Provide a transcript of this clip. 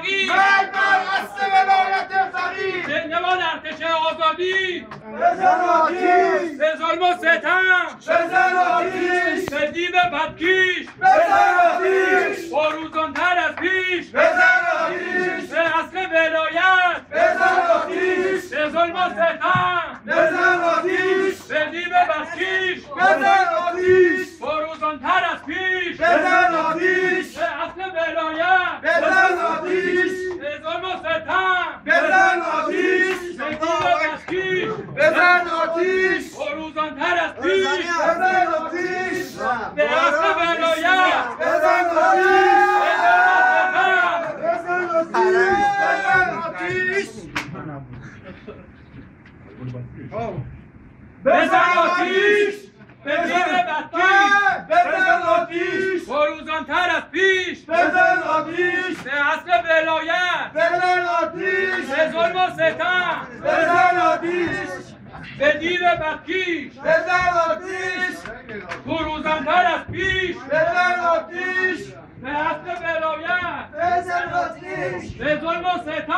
فقیر مرگ بر اصل ولایت فقیر زنده‌باد ارتش آزادی بزن آتیش به ظلم و ستم بزن آتیش به دیو بدکیش بزن آتیش فروزان‌تر از پیش بزن آتیش به اصل ولایت بزن آتیش به ظلم و ستم بزن آتیش به دیو بدکیش بزن آتیش فروزان‌تر از پیش بزن آتیش به اصل ولایت بزن آتیش به ظلم و ستم بزن آتیش به دیو بدکیش بزن آتیش فروزان‌تر از پیش بزن آتیش به اصل ولایت بزن آتیش بزن آتیش بزن آتیش به دیو بدکیش بزن آتیش فروزان‌تر از پیش بزن آتیش به اصل ولایت بزن آتیش به ظلم و ستم بزن آتیش به دیو بدکیش بزن آتیش فروزان‌تر از پیش بزن آتیش به اصل ولایت بزن آتیش به ظلم و ستم